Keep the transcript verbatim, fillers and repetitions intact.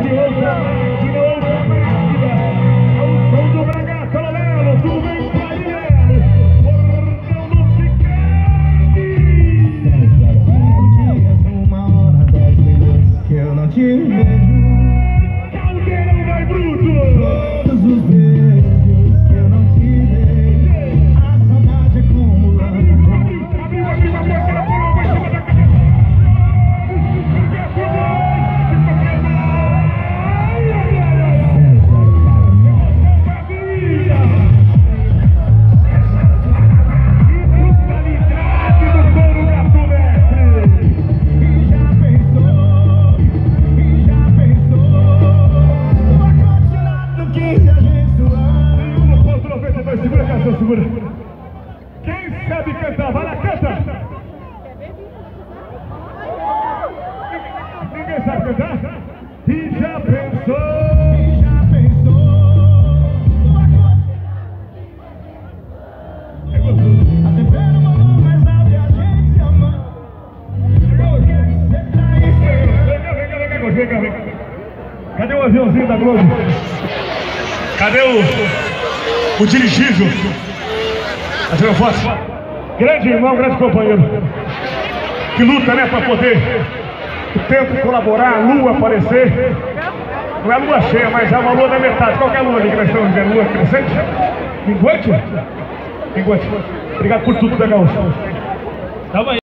de outra máquina, outra máquina. Ao som do Bragato, Lelo, tudo bem, Parilelo? Cordão do Cicane. Faz cinco dias, uma hora, dez minutos que eu não te vejo. Caldeirão vai bruto. Todos os beijos que eu não te dei, a saudade acumulando. Abriu, abriu, abriu a boca da bola, vai cima da cabeça. Segura, canção, segura. Quem sabe cantar, vai lá, canta. Ninguém sabe cantar? E já pensou? E já pensou? É gostoso. Até pera uma mão mais alta e a gente se ama. Porque você tá esperando. Vem cá, vem cá, vem cá, vem cá, vem cá. Cadê o aviãozinho da Globo? Cadê o, o dirigível? Tá tirando foto? Grande irmão, grande companheiro. Que luta, né, pra poder o tempo colaborar, a lua aparecer. Não é a lua cheia, mas é uma lua da metade. Qual que é a lua ali que nós estamos vendo? Lua crescente? Minguante? Minguante. Obrigado por tudo, Gaúcho. Tava aí.